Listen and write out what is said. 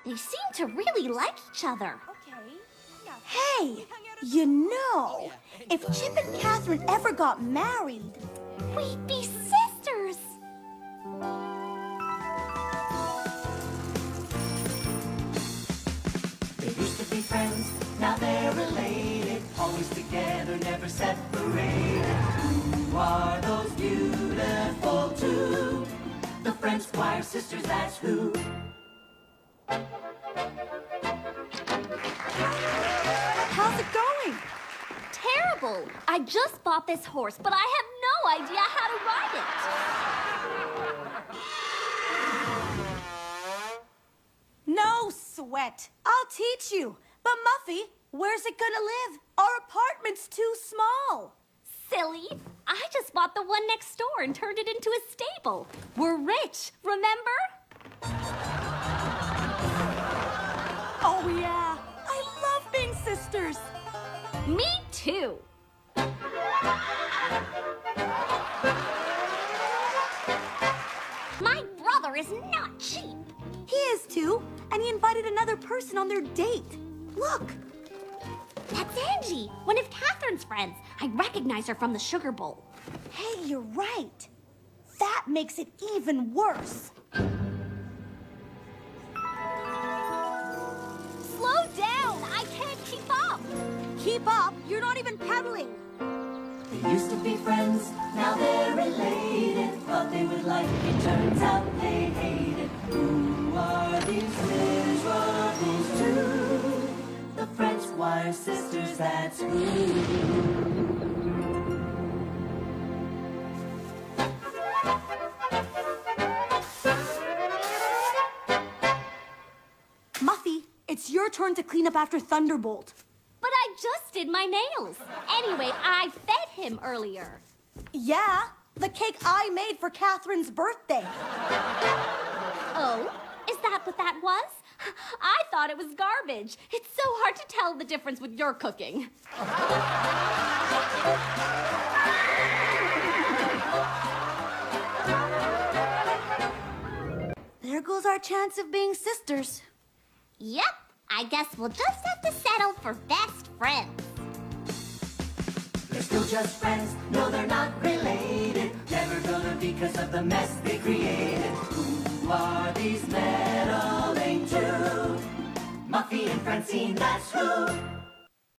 They seem to really like each other. Hey, you know, if Chip and Catherine ever got married, we'd be sisters. They used to be friends, now they're related. Always together, never separated. Who are those beautiful two? The Frenskwire sisters, that's who. how's it going? Terrible. I just bought this horse, but I have no idea how to ride it. No sweat. I'll teach you. But Muffy, where's it gonna live? Our apartment's too small. Silly. I just bought the one next door and turned it into a stable. We're rich, remember? Oh yeah, I love being sisters. Me too. My brother is not cheap. He is too, and he invited another person on their date. Look. That's Angie, one of Catherine's friends. I recognize her from the sugar bowl. Hey, you're right. That makes it even worse. Slow down! I can't keep up! Keep up? You're not even pedaling. They used to be friends, now they're related. Thought they would like it, turns out they hate it. Who are these miserables two? The Frenskwire sisters, that's who. Muffy, it's your turn to clean up after Thunderbolt. But I just did my nails. Anyway, I fed him earlier. Yeah, the cake I made for Catherine's birthday. Oh, is that what that was? I thought it was garbage. It's so hard to tell the difference with your cooking. There goes our chance of being sisters. Yep, I guess we'll just have to settle for best friends. They're still just friends, no they're not related. Never gonna be 'cause of the mess they created. Who are these meddling two? Muffy and Francine, that's who.